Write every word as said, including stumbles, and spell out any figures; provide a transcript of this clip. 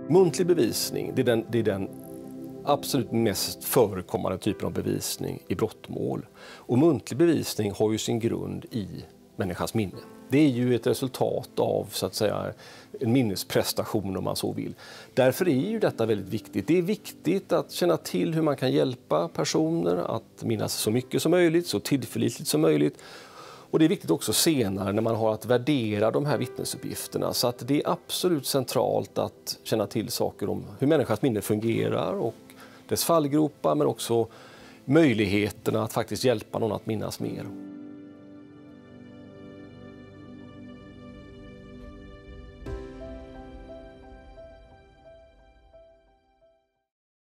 Muntlig bevisning, det är den, det är den absolut mest förekommande typen av bevisning i brottmål. Och muntlig bevisning har ju sin grund i människans minne. Det är ju ett resultat av så att säga, en minnesprestation om man så vill. Därför är ju detta väldigt viktigt. Det är viktigt att känna till hur man kan hjälpa personer att minnas så mycket som möjligt, så tillförlitligt som möjligt. Och det är viktigt också senare när man har att värdera de här vittnesuppgifterna. Så att det är absolut centralt att känna till saker om hur människans minne fungerar och dess fallgropar, men också möjligheterna att faktiskt hjälpa någon att minnas mer.